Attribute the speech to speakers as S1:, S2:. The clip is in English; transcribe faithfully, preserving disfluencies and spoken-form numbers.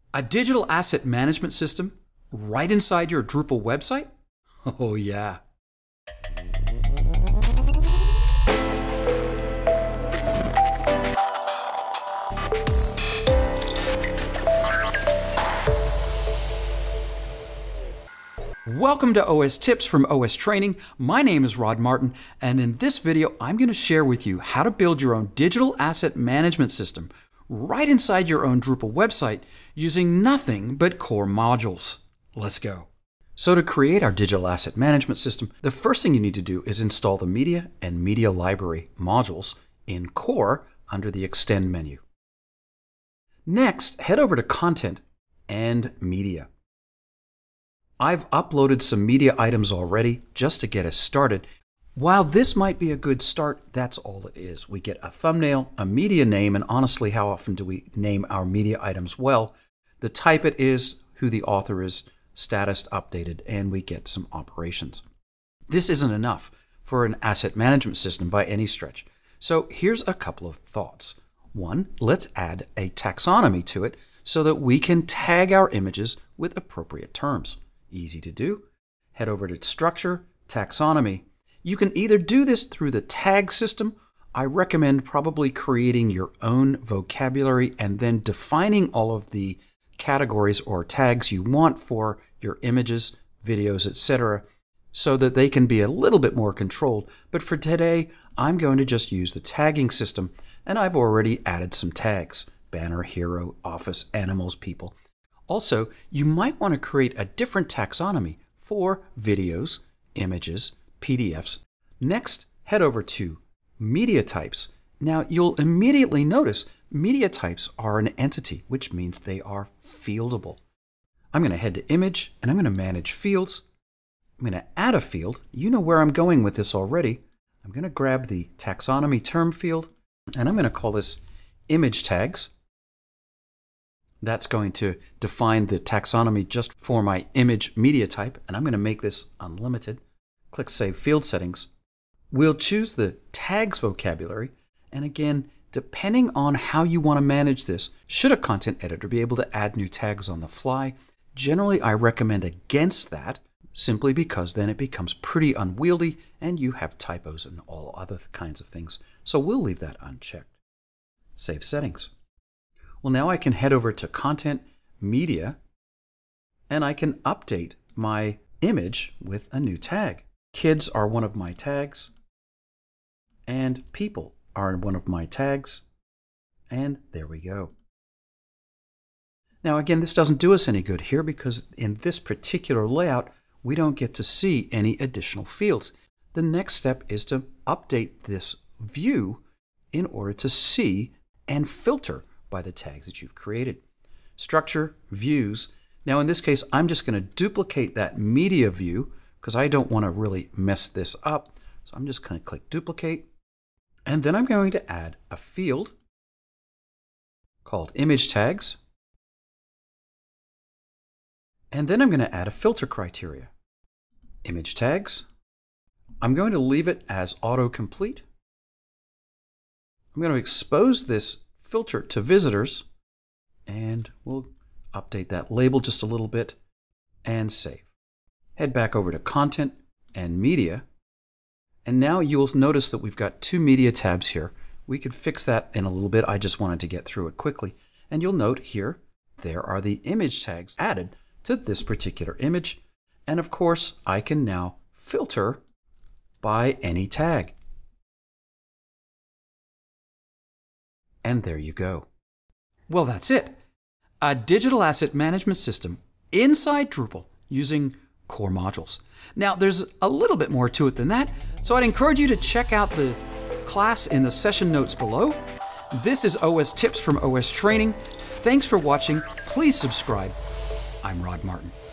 S1: A digital asset management system right inside your Drupal website? Oh yeah. Welcome to O S Tips from OSTraining. My name is Rod Martin, and in this video, I'm going to share with you how to build your own digital asset management system right inside your own Drupal website using nothing but core modules. Let's go. So to create our digital asset management system, the first thing you need to do is install the Media and Media Library modules in Core under the Extend menu. Next, head over to Content and Media. I've uploaded some media items already just to get us started. While this might be a good start, that's all it is. We get a thumbnail, a media name, and honestly, how often do we name our media items? Well, the type it is, who the author is, status updated, and we get some operations. This isn't enough for an asset management system by any stretch. So here's a couple of thoughts. One, let's add a taxonomy to it so that we can tag our images with appropriate terms. Easy to do. Head over to Structure, Taxonomy. You can either do this through the tag system. I recommend probably creating your own vocabulary and then defining all of the categories or tags you want for your images, videos, et cetera, so that they can be a little bit more controlled. But for today, I'm going to just use the tagging system, and I've already added some tags: banner, hero, office, animals, people. Also, you might want to create a different taxonomy for videos, images, P D Fs. Next, head over to Media Types. Now, you'll immediately notice media types are an entity, which means they are fieldable. I'm going to head to Image, and I'm going to manage fields. I'm going to add a field. You know where I'm going with this already. I'm going to grab the taxonomy term field, and I'm going to call this Image Tags. That's going to define the taxonomy just for my image media type, and I'm going to make this unlimited. Click Save Field Settings. We'll choose the tags vocabulary, and again, depending on how you want to manage this, should a content editor be able to add new tags on the fly? Generally, I recommend against that, simply because then it becomes pretty unwieldy and you have typos and all other kinds of things. So we'll leave that unchecked. Save Settings. Well, now I can head over to Content, Media, and I can update my image with a new tag. Kids are one of my tags, and people are one of my tags, and there we go. Now again, this doesn't do us any good here because in this particular layout, we don't get to see any additional fields. The next step is to update this view in order to see and filter by the tags that you've created. Structure, Views. Now in this case, I'm just going to duplicate that media view because I don't want to really mess this up. So I'm just going to click Duplicate. And then I'm going to add a field called Image Tags. And then I'm going to add a filter criteria. Image Tags. I'm going to leave it as autocomplete. I'm going to expose this filter to visitors, and we'll update that label just a little bit and save. Head back over to Content and Media, and now you'll notice that we've got two media tabs here. We could fix that in a little bit. I just wanted to get through it quickly. And you'll note here, there are the image tags added to this particular image. And of course, I can now filter by any tag. And there you go. Well, that's it. A digital asset management system inside Drupal using core modules. Now, there's a little bit more to it than that, so I'd encourage you to check out the class in the session notes below. This is O S Tips from OSTraining. Thanks for watching. Please subscribe. I'm Rod Martin.